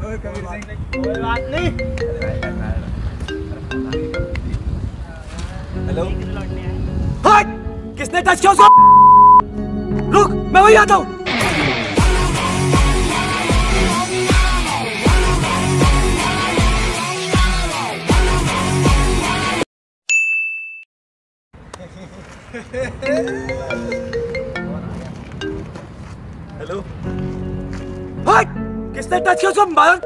कबीर सिंह। कोई बात नहीं। हेलो। हट! किसने टच किया उसको? रुक, मैं वही आता हूँ। हेलो। हट! किसने टच किया उसको? मार!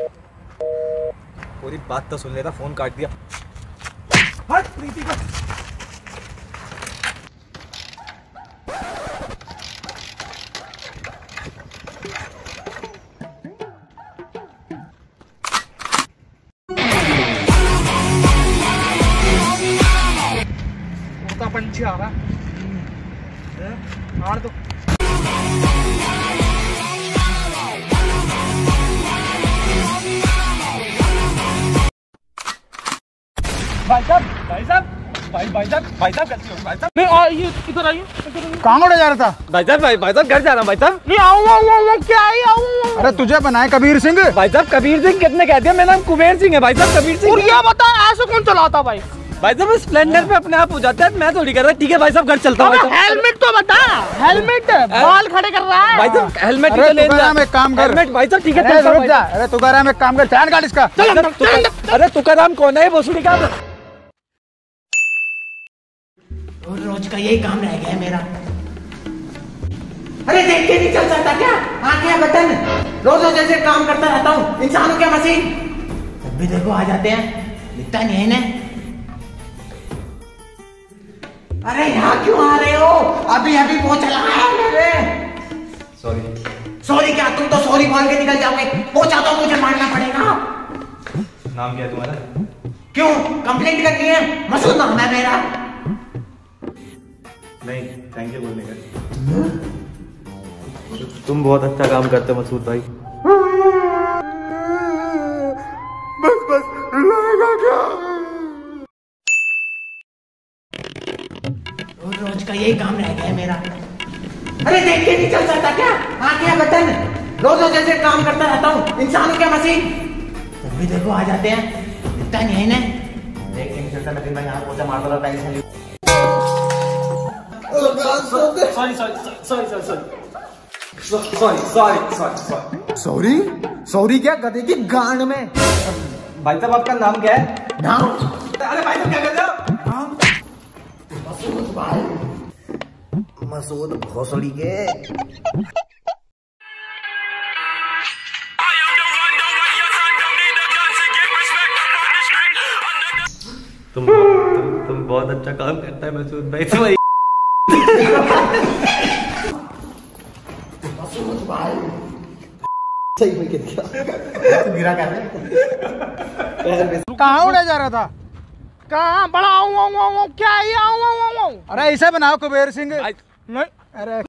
पूरी बात तो सुन लेता, फोन काट दिया। हट प्रीति का। उड़ता पंछी आ रहा मार दो। भाई साहब, भाई साहब, भाई साहब गलती हो भाई साहब। नहीं आइए, इधर आइए। कहाँ उड़े जा रहा था? भाई साहब घर जा रहा हूँ भाई साहब। नहीं आऊँ क्या आई आऊँ। अरे तुझे बनाए कबीर सिंह। भाई साहब कबीर सिंह कितने कह दिया? मेरा नाम कुबेर सिंह है भाई साहब। कबीर सिंह। और ये बता ऐसे कौन चलाता भाई? भाई साहब स्प्लेंडर पे अपने आप हो जाता है, मैं थोड़ी कर रहा। ठीक है भाई साहब, घर चलता हूँ। हेलमेट तो बता, हेलमेट बाल खड़े कर रहा है भाई साहब हेलमेट अरे तू कह रहा है, एक काम कर। हेलमेट भाई साहब ठीक है अरे रुक जा। अरे तू कह रहा है, एक काम कर, चैन काट इसका। अरे तुकाराम कौन है? भोसड़ी का। रोज का यही काम रह गया है मेरा। अरे देख के नहीं चल सकता क्या? आंखें बटन रोज रोज ऐसे काम करता रहता हूँ। इंसानों क्या मशीन? जब भी देखो आ जाते हैं, दिखता नहीं है इन्हें। अरे यहाँ क्यों आ रहे हो? अभी अभी पोछा लगाया है मैंने। सॉरी क्या? तुम तो सॉरी बोल के निकल जाओगे। पोछा तो मुझे मारना पड़ेगा। नाम क्या है तुम्हारा? क्यों कंप्लेंट करनी है? मसूद नाम है मेरा। नहीं, थैंक यू बोलने का। तुम बहुत अच्छा काम करते हो मसूद भाई। बस लगेगा क्या? रोज का यही काम रह गया है मेरा। अरे देख के नहीं चल सकता क्या? आंखें बटन रोज रोज ऐसे काम करता रहता हूँ। इंसानों क्या मशीन? जब भी देखो आ जाते हैं, दिखता नहीं है इन्हें। देख के नहीं चलता, लेकिन मैं यहाँ पोछा मारता रहता है। सॉरी सॉरी क्या? गधे की गांड में। भाई साहब आपका नाम क्या है? नाम? अरे भाई साहब क्या कर रहे हो? मसूद भाई, मसूद भोसड़ी के। तुम बहुत अच्छा काम करता है मसूद भाई। मसूद भाई सही में गिरा कर रहे। कहाँ उड़े जा रहा था? कहाँ बड़ा आऊँ क्या आई आऊँ। अरे ऐसे बनाओ कुबेर सिंह। नहीं अरे